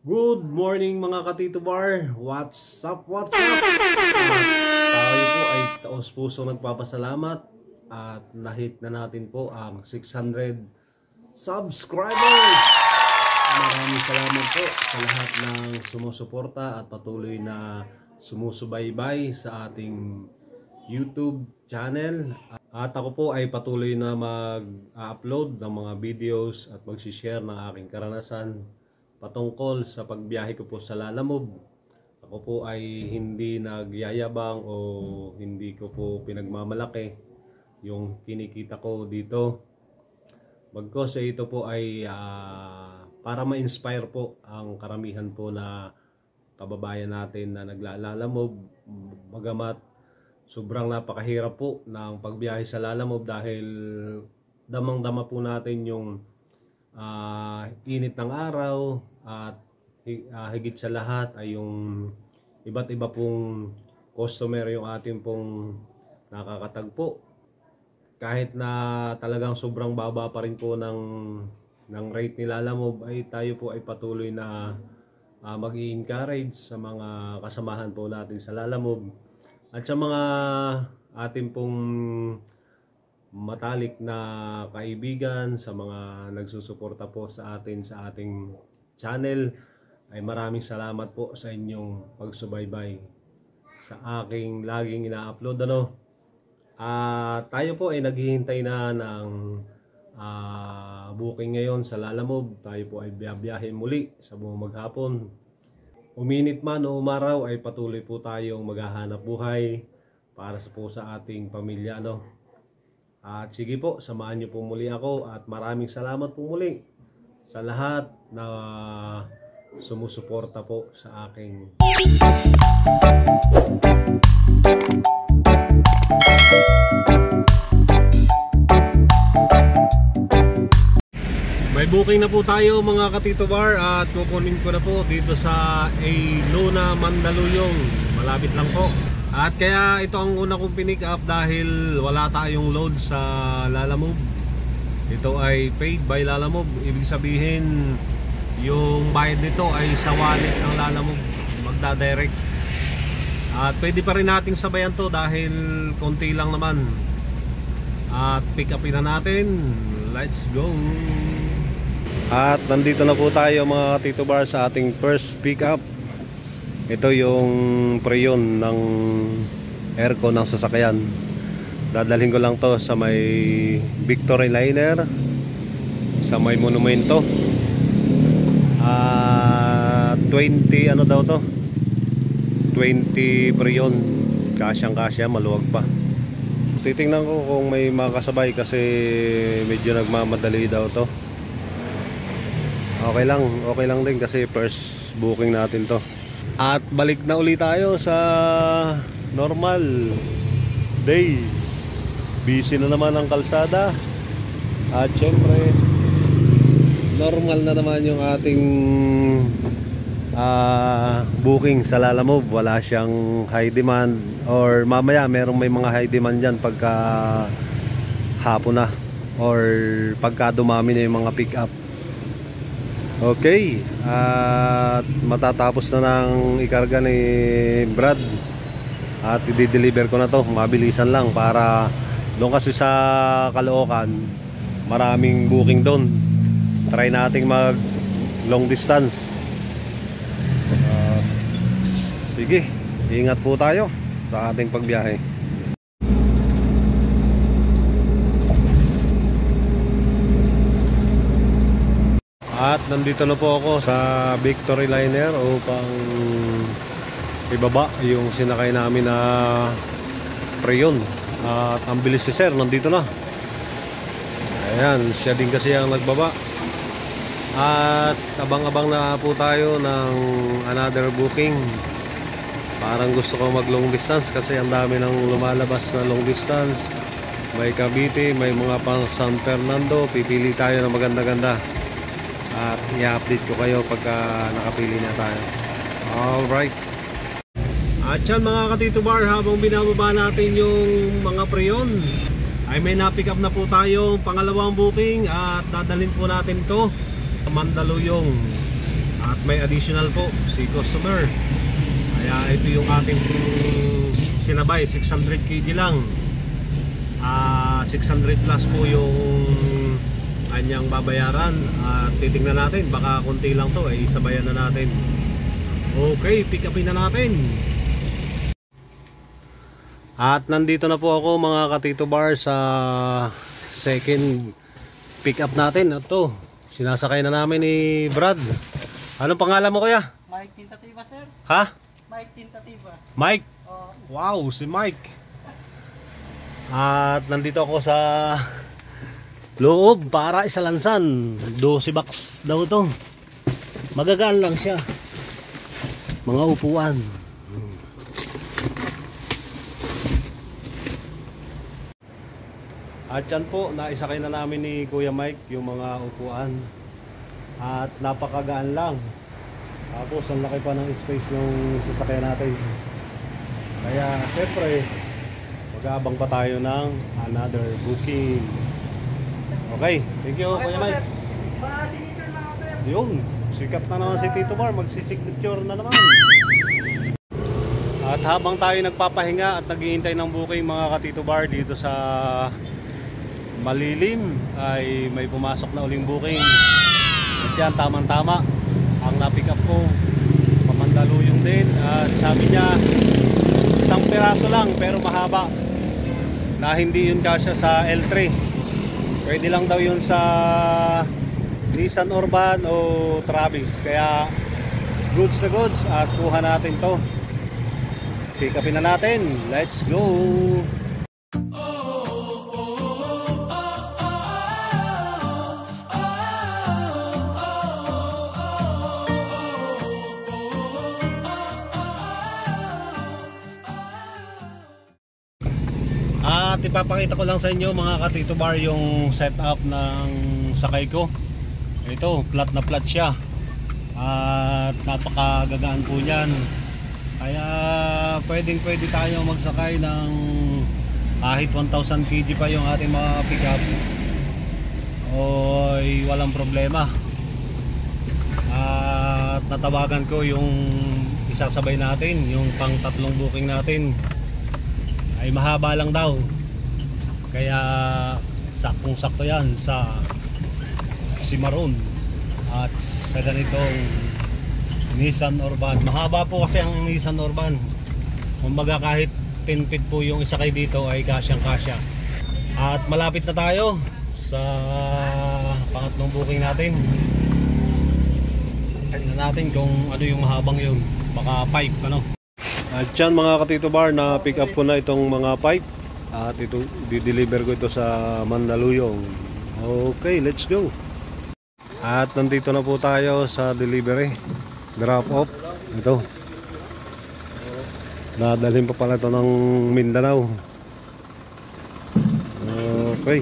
Good morning mga katito bar. What's up? What's up? Tayo po ay taos-puso nagpapasalamat at na-hit na natin po ang 600 subscribers. Maraming salamat po sa lahat ng sumusuporta at patuloy na sumusubaybay sa ating YouTube channel. At ako po ay patuloy na mag-upload ng mga videos at mag-share ng aking karanasan patungkol sa pagbiyahe ko po sa Lalamove. Ako po ay hindi nagyayabang o hindi ko po pinagmamalaki yung kinikita ko dito. Bagkus ito po ay para ma-inspire po ang karamihan po na kababayan natin na naglalamove. Bagamat sobrang napakahirap po ng pagbiyahe sa Lalamove dahil damang-dama po natin yung init ng araw at higit sa lahat ay yung iba't iba pong customer yung ating pong nakakatagpo. Kahit na talagang sobrang baba pa rin po ng rate ni Lalamove ay tayo po ay patuloy na mag-i-encourage sa mga kasamahan po natin sa Lalamove at sa mga ating pong matalik na kaibigan, sa mga nagsusuporta po sa ating channel, ay maraming salamat po sa inyong pagsubaybay sa aking laging ina-upload tayo po ay naghihintay na ng booking ngayon sa Lalamove. Tayo po ay biyahe muli sa buong maghapon. Uminit man o umaraw ay patuloy po tayong maghahanap buhay para po sa ating pamilya At sige po, samahan niyo po muli ako at maraming salamat po muli sa lahat na sumusuporta po sa aking May booking na po tayo mga katito bar at kukunin ko na po dito sa Luna, Mandaluyong. Malapit lang po. At kaya ito ang una kong pinick up dahil wala tayong load sa Lalamove. Ito ay paid by Lalamove. Ibig sabihin yung bayad nito ay sa wallet ng Lalamove magdadirect. At pwede pa rin nating sabayan to dahil konti lang naman. At pick upin na natin. Let's go. At nandito na po tayo mga Tito Bar sa ating first pick up. Ito yung preyon ng aircon ng sasakyan. Dadalhin ko lang to sa may Victory Liner, sa may monumento. 20 ano daw to? 20 preyon. Kasyang kasya, maluwag pa. Titingnan ko kung may makasabay kasi medyo nagmamadali daw to. Okay lang din kasi first booking natin to. At balik na ulit tayo sa normal day. Busy na naman ang kalsada. At syempre normal na naman yung ating booking sa Lalamove. Wala siyang high demand. Or mamaya may mga high demand dyan pagka hapon na or pagka dumami na yung mga pick up. Okay, at matatapos na ng ikarga ni Brad at i-deliver ko na to. Mabilisan lang para doon kasi sa Caloocan maraming booking doon. Try nating mag long distance. Sige, ingat po tayo sa ating pagbiyahe. At nandito na po ako sa Victory Liner upang ibaba yung sinakay namin na preyon. At ang bilis si sir, nandito na. Ayan, siya din kasi ang nagbaba. At abang-abang na po tayo ng another booking. Parang gusto ko mag long distance kasi ang dami nang lumalabas na long distance. May Cavite, may mga pang San Fernando. Pipili tayo ng maganda-ganda at i-update ko kayo pagka nakapili na tayo. Alright. At yan mga katito bar, habang binababa natin yung mga preyon ay may na-pick up na po tayo pangalawang booking at dadalhin po natin to Mandaluyong. At may additional po si customer. Kaya ito yung ating sinabay, 600 kg lang. 600 plus po yung kanyang babayaran. Titingnan natin, baka konti lang to, ay isabayan na natin. Okay, pick upin na natin. At nandito na po ako mga ka-Tito Bar sa second pick up natin. Ito, sinasakay na namin ni Brad. Anong pangalan mo kuya? Mike Tentativa, sir. Ha? Mike Tentativa. Mike? Oh. Wow, si Mike. At nandito ako sa loob para isalansan. 12 bucks daw ito. Magagaan lang siya. Mga upuan. At yan po, naisakay na namin ni Kuya Mike yung mga upuan. At napakagaan lang. Tapos ang laki pa ng space ng sasakyan natin. Kaya syempre mag-aabang pa tayo ng another booking. Okay, thank you Okay Kuya po, Mike. sir. Pa-signature lang ako, sir. Yun, sikat na naman si Tito Bar, magsisignature na naman. At habang tayo nagpapahinga at naghihintay ng booking mga ka-Tito Bar dito sa Malilim, ay may pumasok na uling booking. At yan, tamang-tama ang na-pick up ko, Pamandaluyong din. At sabi niya isang piraso lang pero mahaba, na hindi yun kasya sa L3. Pwede lang daw yun sa Nissan Urban o Travis. Kaya goods na goods at kuha natin to. Pick upin na natin. Let's go. At ipapakita ko lang sa inyo mga ka-Tito Bar yung setup ng sakay ko. Ito, flat na flat siya. At napakagagaan po niyan. Kaya pwede tayo magsakay ng kahit 1,000 kg pa yung ating mga pick up. Oy, walang problema. At natawagan ko yung isasabay natin, yung pang tatlong booking natin. Ay mahaba lang daw. Kaya saktong-sakto yan sa Cimarron at sa ganitong Nissan Urban. Mahaba po kasi ang Nissan Urban. Kumbaga kahit 10 feet po yung isakay dito ay kasyang-kasya. At malapit na tayo sa pangatlong booking natin. Tingnan natin kung ano yung mahabang yun. Baka pipe ano. At yan mga ka-Tito Bar, na pick up ko na itong mga pipe. At ito, di-deliver ko ito sa Mandaluyong. Okay, let's go. At nandito na po tayo sa delivery. Drop off. Ito. Nadalhin pa pala ito ng Mindanao. Okay.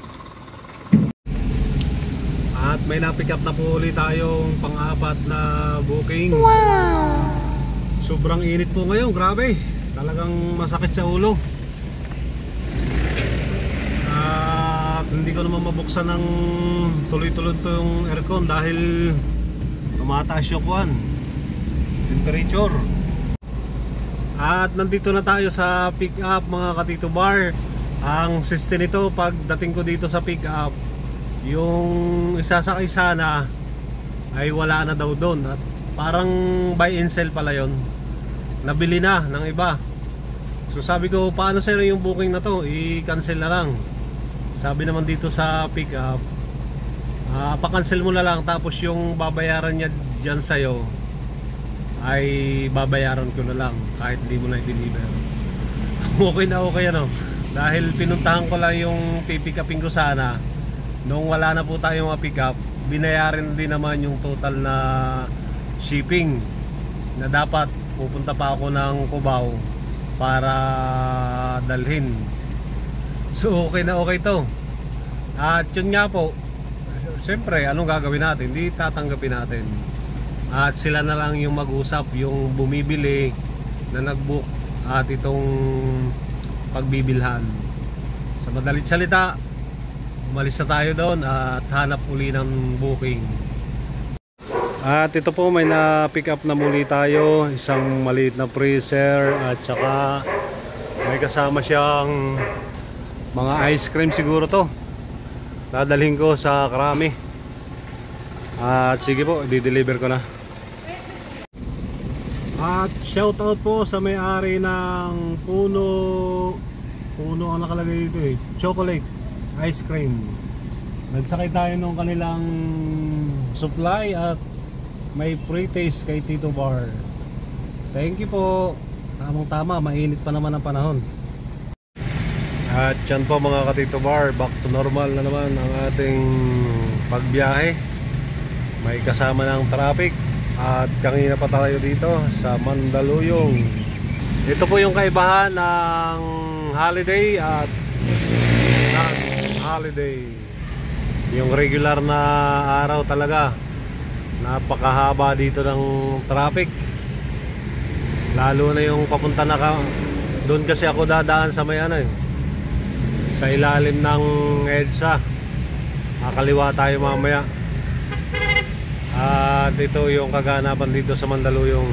At may na-pick up na po ulit tayong pang-apat na booking. Wow! Sobrang init po ngayon, grabe. Talagang masakit sa ulo. At hindi ko naman mabuksan ng tuloy-tuloy yung aircon dahil tumataas yung temperature. At nandito na tayo sa pick up mga ka-Tito Bar. Ang system nito, pagdating ko dito sa pick up, yung isasakay sana ay wala na daw doon. At parang buy and sell pala yon, nabili na ng iba. So sabi ko, paano sir yung booking na to, i-cancel na lang. Sabi naman dito sa pick up, pa-cancel mo na lang, tapos yung babayaran niya dyan sa'yo ay babayaran ko na lang kahit hindi mo na i-deliver. Okay na okay ano, dahil pinuntahan ko lang yung pipick upin ko sana. Nung wala na po tayong pick up, binayaran din naman yung total na shipping, na dapat pupunta pa ako ng Cubao para dalhin. So okay na okay to. At yun nga po, siyempre anong gagawin natin? Hindi tatanggapin natin. At sila na lang yung mag-usap, yung bumibili na nag-book at itong pagbibilhan. Sa madalit salita, umalis na tayo doon at hanap uli ng booking. At ito po, may na-pick up na muli tayo, isang maliit na freezer at saka may kasama siyang mga ice cream siguro to. Dadalhin ko sa Krami. At sige po, di-deliver ko na. At shoutout po sa may-ari ng Puno ang nakalagay dito eh, chocolate ice cream. Nagsakay tayo nung kanilang supply at may free taste kay Tito Bar. Thank you po. Tamang tama, mainit pa naman ang panahon. At yan po mga ka-Tito Bar, back to normal na naman ang ating pagbiyahe. May kasama ng traffic. At kanina pa tayo dito sa Mandaluyong. Ito po yung kaibahan ng holiday at non-holiday. Yung regular na araw talaga, napakahaba dito ng traffic. Lalo na yung papunta na doon kasi ako dadaan sa may sa ilalim ng EDSA. Nakaliwa tayo mamaya. At ito yung kaganapan dito sa Mandaluyong.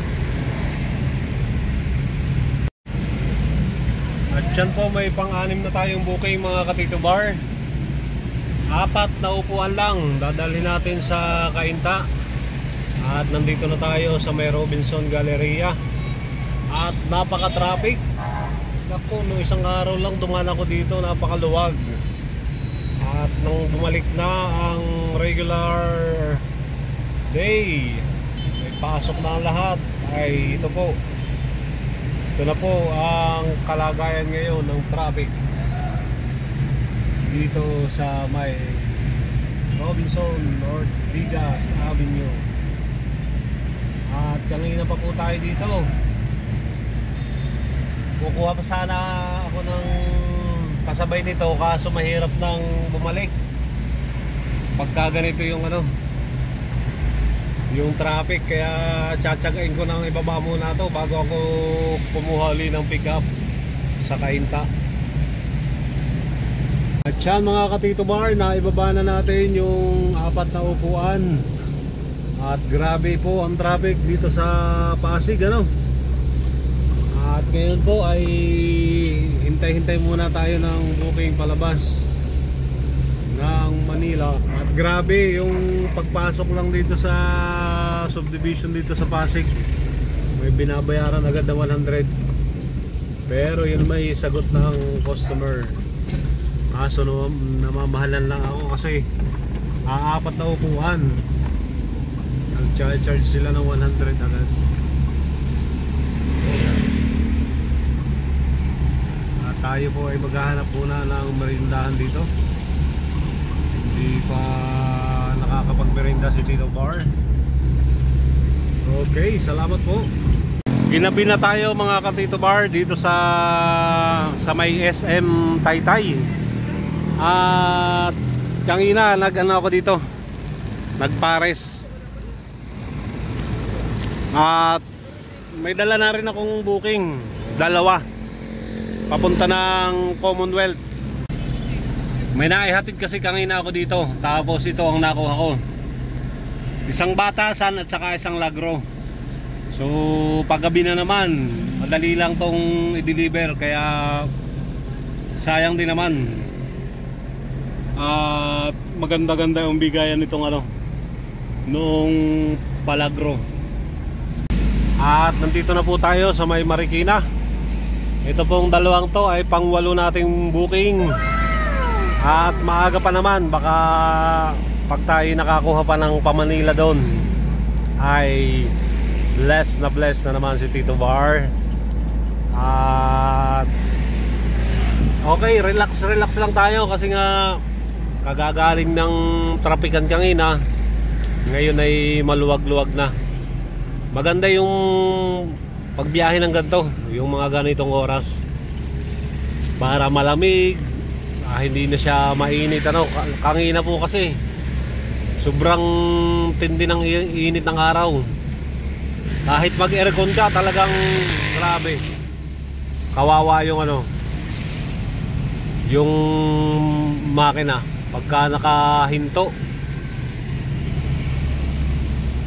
At dyan po may pang-anim na tayong booking mga ka-Tito Bar. 4 na upuan lang dadalhin natin sa Cainta. At nandito na tayo sa may Robinson Galleria. At napaka-traffic. Naku, nung isang araw lang dumaan ako dito, napakaluwag. At nung bumalik na ang regular day, may pasok na ang lahat, ay ito po. Ito na po ang kalagayan ngayon ng traffic dito sa may Robinson North Vigas Avenue. At kanina pa po tayo dito. Kukuha pa sana ako ng kasabay nito, kaso mahirap nang bumalik pagka ganito yung yung traffic, kaya tsatsagain ko nang ibaba muna to bago ako kumuha uli ng pick up sa Cainta. At yan mga ka-Tito Bar, na ibaba na natin yung 4 na upuan. At grabe po ang traffic dito sa Pasig At ngayon po ay hintay-hintay muna tayo ng booking palabas ng Manila. At grabe yung pagpasok lang dito sa subdivision dito sa Pasig, may binabayaran agad na 100. Pero yun may sagot ng customer. Kaso namamahalan lang ako kasi 4 na upuan. Nag-charge sila ng 100 agad. At tayo po ay maghahanap muna ng merindahan dito. Hindi pa nakakapagmerinda si Tito Bar. Okay, salamat po. Ginabi na tayo mga ka-Tito Bar dito sa may SM Taytay. At kanina ako dito, nagpares. At may dala na rin akong booking, 2 papunta ng Commonwealth. May naihatid kasi kanina ako dito, tapos ito ang nakuha ko, isang batasan at saka isang lagro. So paggabi na naman, madali lang tong i-deliver, kaya sayang din naman. At maganda-ganda yung bigayan nitong noong palagro. At nandito na po tayo sa may Marikina. Ito pong 2 to ay pang-8 nating booking. At maaga pa naman, baka pag tayo nakakuha pa ng pa-Manila doon ay blessed na naman si Tito Bar. At okay, relax lang tayo kasi nga kagagaling ng trapikan kanina. Ngayon ay maluwag-luwag na. Maganda yung pagbiyahe ng ganito, yung mga ganitong oras, para malamig, hindi na siya mainit. Kanina po kasi sobrang tindi ng init ng araw. Kahit mag-aircon ka, talagang grabe. Kawawa yung yung makina pagka nakahinto.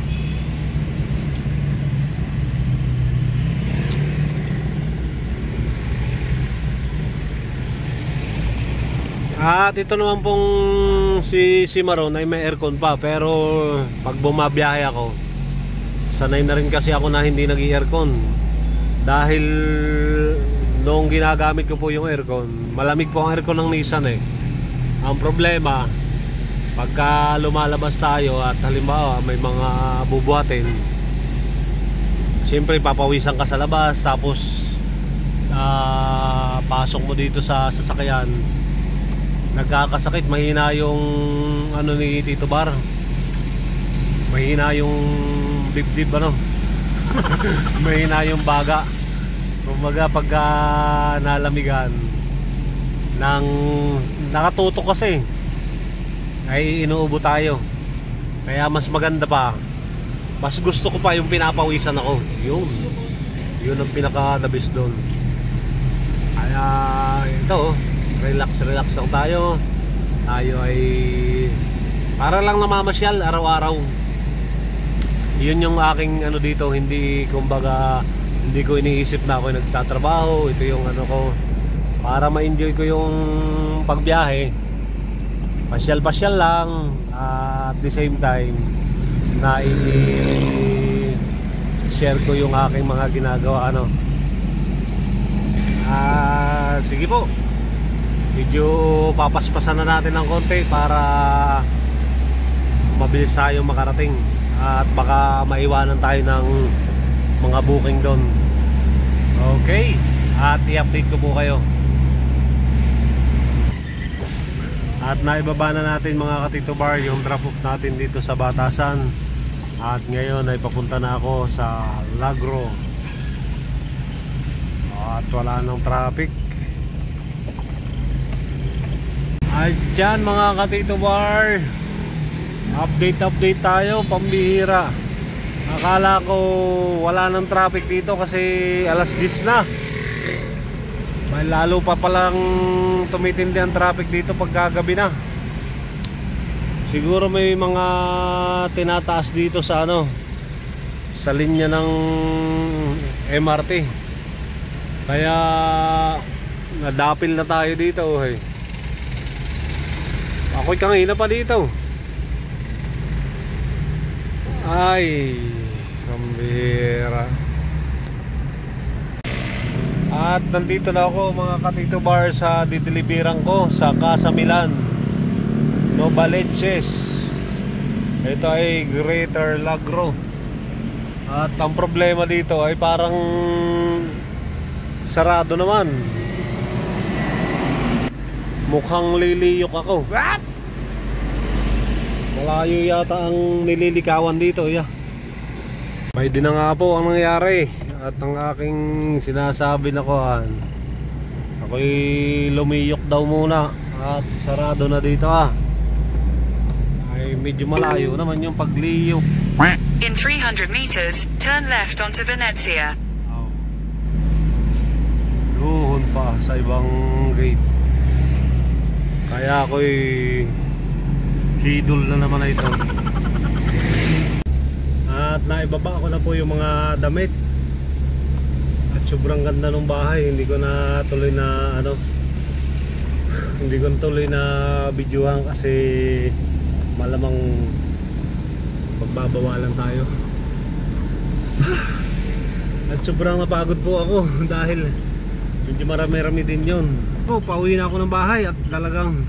At ito naman pong si Maron ay may aircon pa, pero pag bumabiyahe ako, sanay na rin kasi ako na hindi nag-i-aircon. Dahil noong ginagamit ko po yung aircon, malamig po ang aircon ng Nissan eh. Ang problema, pagka lumalabas tayo at halimbawa may mga bubuhatin, siyempre papawisan ka sa labas, tapos pasok mo dito sa sasakyan, nagkakasakit, mahina yung ano ni Tito Bar, mahina yung dibdib ano. Mahina yung baga. Kumbaga pagka nalamigan ng nakatutok kasi ay inuubo tayo. Kaya mas maganda pa, mas gusto ko pa yung pinapawisan ako. Yun ang pinaka the best doon. Kaya ito, relax lang tayo. Tayo ay para lang namamasyal araw-araw. Yun yung aking ano dito, hindi kumbaga hindi ko iniisip na ako nagtatrabaho. Ito yung ano ko, para ma-enjoy ko yung pagbiyahe. Pasyal-pasyal lang, at the same time na i-share ko yung aking mga ginagawa ano. Sige po, medyo papaspasan na natin ng konti para mabilis tayo makarating. At baka maiwanan tayo ng mga booking doon. Okay, at i-update ko po kayo. At naibaba na natin mga ka-Tito Bar yung drop off natin dito sa Batasan. At ngayon ay papunta na ako sa Lagro. At wala nang traffic. At dyan mga ka-Tito Bar, update tayo, pambihira. Akala ko wala nang traffic dito kasi alas 10 na. May lalo pa palang tumitindi ang traffic dito pagkagabi na. Siguro may mga tinataas dito sa ano, sa linya ng MRT. Kaya nadapil na tayo dito eh. Ako'y kanina pa dito. Ay, kambira. At nandito na ako mga ka-Tito Bar sa dideliveran ko sa Casa Milan, Novaliches. Ito ay Greater Lagro. At ang problema dito ay parang sarado naman. Mukhang liliyok ako. What? Malayo yata ang nililikawan dito, yeah. May din na nga po ang nangyari. At ang aking sinasabi na kuhan, ako'y lumiyok daw muna at sarado na dito ay medyo malayo naman yung pagliyok. In 300 meters, turn left onto Venezia. Doon pa sa ibang gate. Kaya ako'y hidol na naman na ito. At naibaba ko na po yung mga damit. At sobrang ganda ng bahay. Hindi ko na tuloy na hindi ko na tuloy na videohan kasi malamang pagbabawalan tayo. At sobrang napagod po ako dahil medyo marami-rami din yun. Pauwi na ako ng bahay at talagang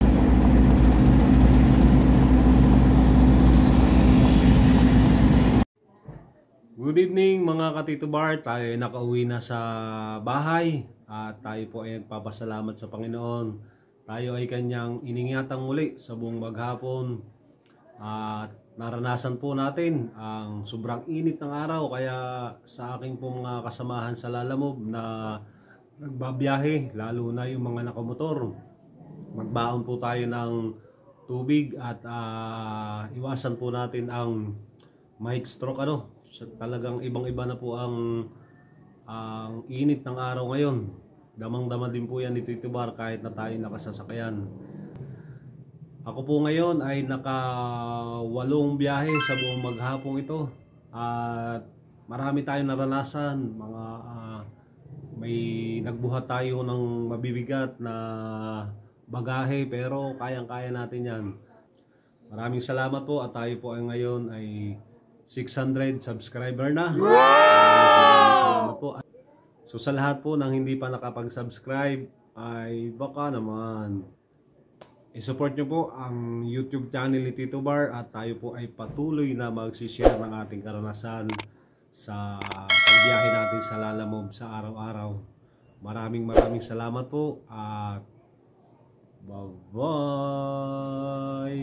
good evening mga ka-Tito Bar. Tayo ay nakauwi na sa bahay at tayo po ay nagpapasalamat sa Panginoon. Tayo ay kanyang iningatang muli sa buong maghapon at naranasan po natin ang sobrang init ng araw. Kaya sa aking po mga kasamahan sa Lalamove na nagbabiyahe, lalo na yung mga nakamotor, magbaon po tayo ng tubig at iwasan po natin ang mic stroke talagang ibang-iba na po ang init ng araw ngayon. Damang-dama din po yan ni Tito Bar kahit na tayo nakasasakyan. Ako po ngayon ay naka-8 biyahe sa buong maghapong ito. At marami tayong naranasan. May nagbuhat tayo ng mabibigat na bagahe, pero kayang-kaya natin yan. Maraming salamat po at tayo po ay ngayon ay 600 subscriber na. Maraming salamat po. So sa lahat po ng hindi pa nakapag-subscribe ay baka naman i-support nyo po ang YouTube channel ni Tito Bar at tayo po ay patuloy na mag-share ng ating karanasan sa pagbiyahe natin sa Lalamove sa araw-araw. Maraming salamat po at bye-bye!